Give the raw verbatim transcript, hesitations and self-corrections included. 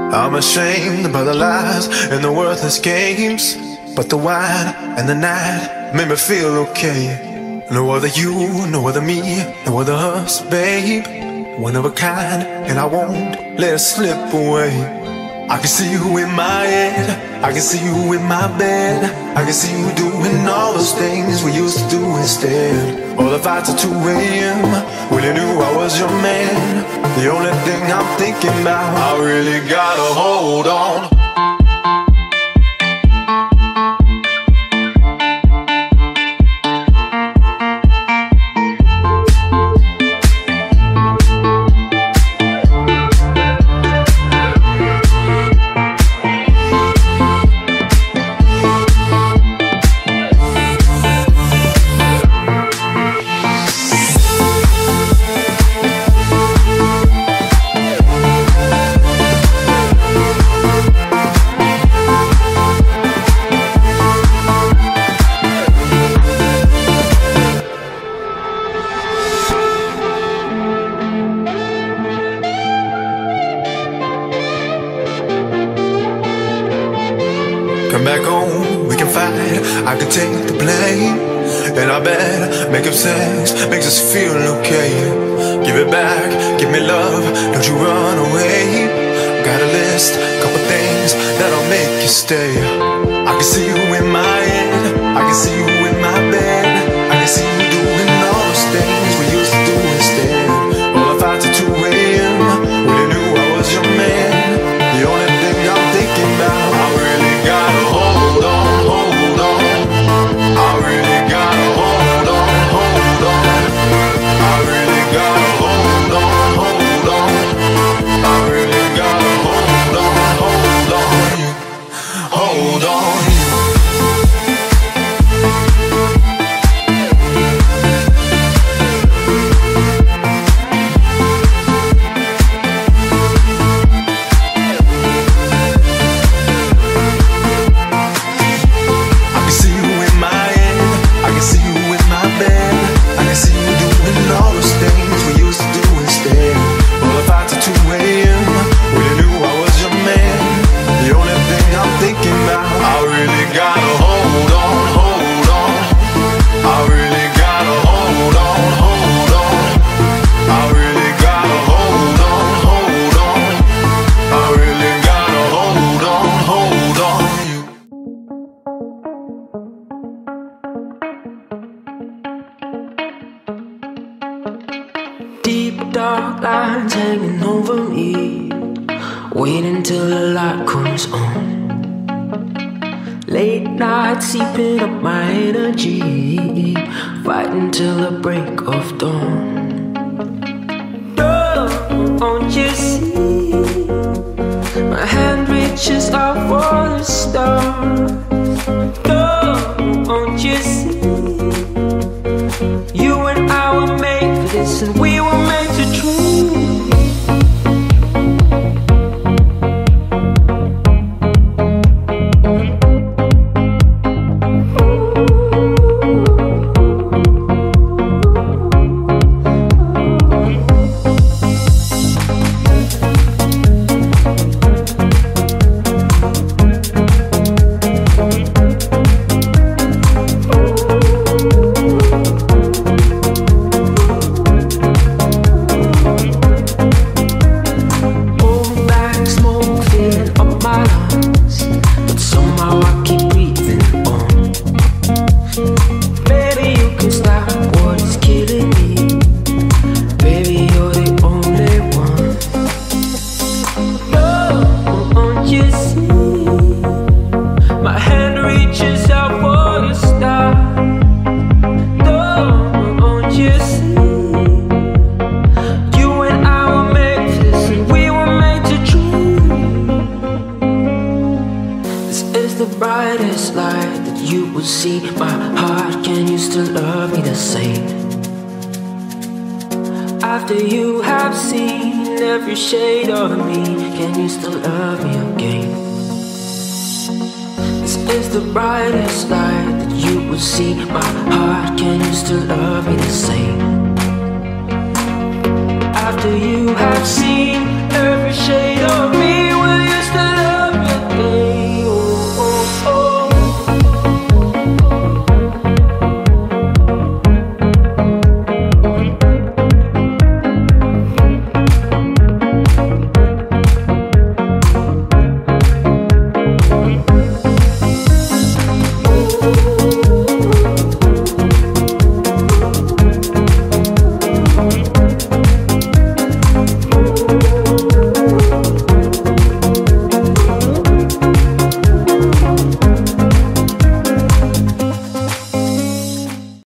I'm ashamed by the lies and the worthless games, but the wine and the night made me feel okay. No other you, no other me, no other us, babe. One of a kind, and I won't let it slip away. I can see you in my head, I can see you in my bed, I can see you doing all those things we used to do instead. All the fights at two A M when you knew I was your man. The only thing I'm thinking about, I really gotta hold on. Come back home, we can fight, I can take the blame. And I bet making sex makes us feel okay. Give it back, give me love, don't you run away. Got a list, couple things that'll make you stay. I can see you in my head, I can see you in my bed, I can see you doing all those things we used to do instead. All the fights at two A M when you knew I was your man. The only thing I'm thinking about, I really gotta hold on, hold on. I really gotta hold on, hold on. I really gotta hold on, hold on. I really gotta hold on, hold on. Hold on. Deep dark lines hanging over me, waiting till the light comes on. Late nights seeping up my energy, fighting till the break of dawn. Don't you see? My hand reaches out for the stars. Don't you see? You and I were made for this, and we were made to dream. Brightest light that you will see. My heart, can you still love me the same? After you have seen every shade of me, can you still love me again? This is the brightest light that you will see. My heart, can you still love me the same? After you have seen